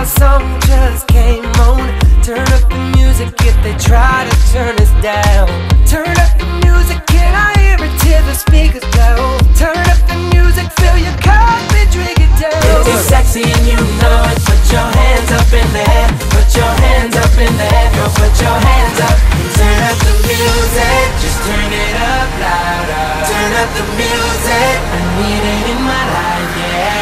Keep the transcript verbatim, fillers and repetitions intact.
song just came on. Turn up the music if they try to turn us down. Turn up the music, can I hear it till the speakers go? Turn up the music, fill your cup and drink it down. It's sexy and you know it. Put your hands up in the air. Put your hands up in the air. Girl, put your hands up. Turn up the music, just turn it up louder. Turn up the music, I need it in my life, yeah.